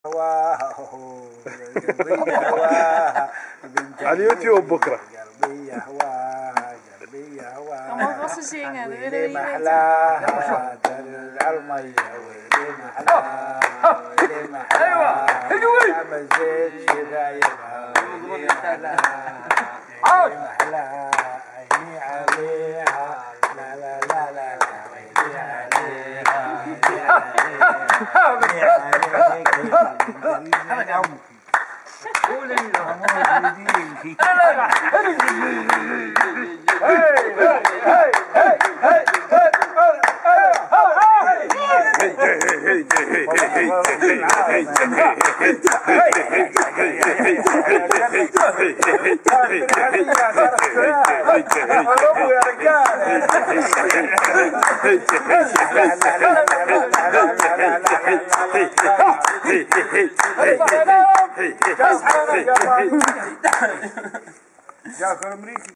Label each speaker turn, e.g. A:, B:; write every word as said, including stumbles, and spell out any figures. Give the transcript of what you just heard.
A: على اليوتيوب بكرة.
B: قلبي يهواها قلبي يهواها
C: ما بص شيء هذا
B: ويلي محلاها ترجع المية ويلي محلاها ويلي محلاها ما زيت شرايبها ويلي محلاها ويلي محلاها عيني عليها لا لا لا لا لا ويلي عليها ويلي عليها قول جاك الامريكي